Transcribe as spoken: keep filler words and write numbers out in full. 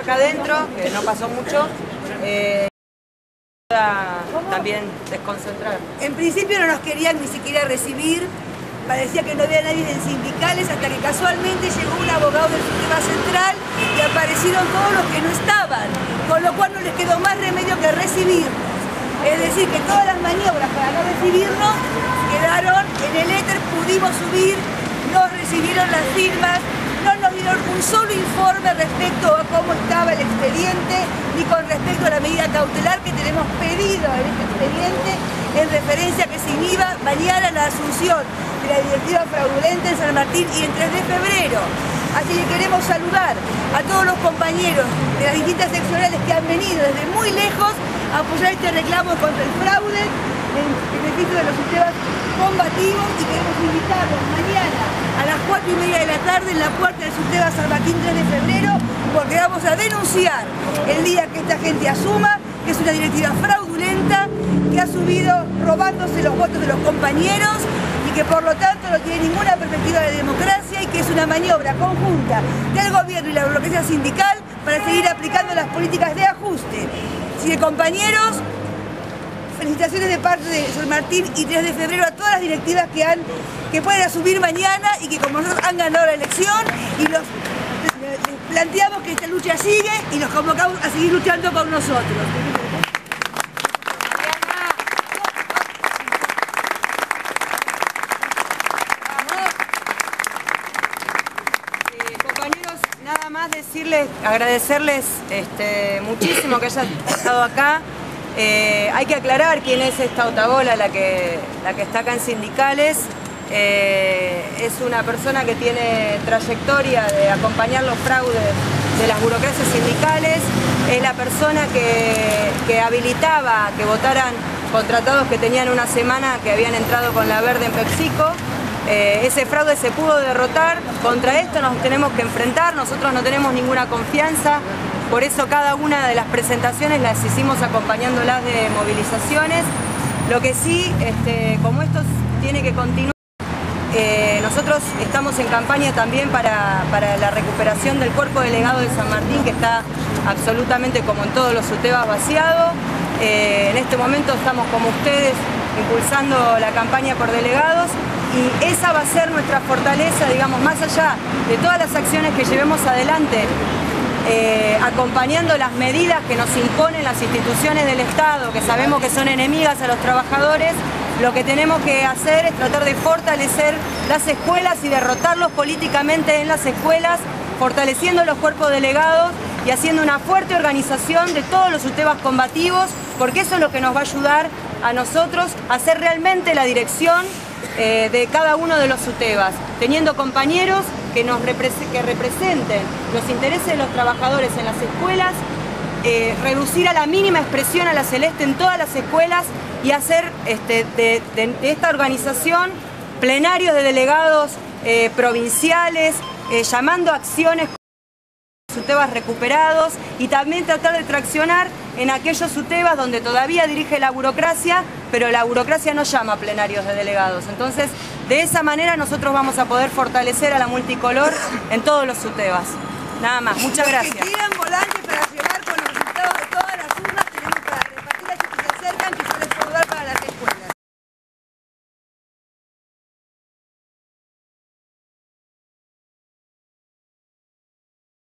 acá adentro, que no pasó mucho, eh, también desconcentrar. En principio no nos querían ni siquiera recibir, parecía que no había nadie en sindicales, hasta que casualmente llegó un abogado del sistema central y aparecieron todos los que no estaban, con lo cual no les quedó más remedio que recibirnos. Es decir, que todas las maniobras para no recibirnos quedaron en el éter, pudimos subir, nos recibieron las firmas, no nos dieron un solo informe respecto a cómo estaba el expediente, ni con respecto a la medida cautelar que tenemos pedido en este expediente, en referencia a que se inhiba mañana la asunción de la directiva fraudulenta en San Martín y en tres de febrero. Así que queremos saludar a todos los compañeros de las distintas seccionales que han venido desde muy lejos a apoyar este reclamo contra el fraude en beneficio de los sistemas combativos, y queremos invitarlos mañana a las cuatro y media de la tarde en la puerta del Subteva San Martín tres de febrero, porque vamos a denunciar el día que esta gente asuma que es una directiva fraudulenta, que ha subido robándose los votos de los compañeros y que por lo tanto no tiene ninguna perspectiva de democracia, y que es una maniobra conjunta del gobierno y la burocracia sindical para seguir aplicando las políticas de ajuste. Así que, compañeros, felicitaciones de parte de San Martín y tres de febrero a todas las directivas que, han, que pueden asumir mañana y que como nosotros han ganado la elección, y los planteamos que esta lucha sigue y los convocamos a seguir luchando con nosotros. Nada más decirles, agradecerles este, muchísimo que hayan estado acá. Eh, hay que aclarar quién es esta Otagola, la que, la que está acá en sindicales. Eh, es una persona que tiene trayectoria de acompañar los fraudes de las burocracias sindicales. Es la persona que, que habilitaba que votaran contratados que tenían una semana que habían entrado con la verde en PepsiCo. Eh, ese fraude se pudo derrotar, contra esto nos tenemos que enfrentar, nosotros no tenemos ninguna confianza, por eso cada una de las presentaciones las hicimos acompañándolas de movilizaciones. Lo que sí, este, como esto tiene que continuar, eh, nosotros estamos en campaña también para, para la recuperación del cuerpo delegado de San Martín, que está absolutamente, como en todos los Subtevas, vaciado. Eh, en este momento estamos, como ustedes, impulsando la campaña por delegados. Y esa va a ser nuestra fortaleza, digamos, más allá de todas las acciones que llevemos adelante, eh, acompañando las medidas que nos imponen las instituciones del Estado, que sabemos que son enemigas a los trabajadores. Lo que tenemos que hacer es tratar de fortalecer las escuelas y derrotarlos políticamente en las escuelas, fortaleciendo los cuerpos delegados y haciendo una fuerte organización de todos los Subtevas combativos, porque eso es lo que nos va a ayudar a nosotros a ser realmente la dirección Eh, de cada uno de los Subtevas, teniendo compañeros que, nos repre que representen los intereses de los trabajadores en las escuelas, eh, reducir a la mínima expresión a la celeste en todas las escuelas y hacer este, de, de, de esta organización plenarios de delegados eh, provinciales, eh, llamando a acciones Subtevas recuperados, y también tratar de traccionar en aquellos Subtevas donde todavía dirige la burocracia, pero la burocracia no llama a plenarios de delegados. Entonces, de esa manera nosotros vamos a poder fortalecer a la multicolor en todos los Subtevas. Nada más, muchas gracias.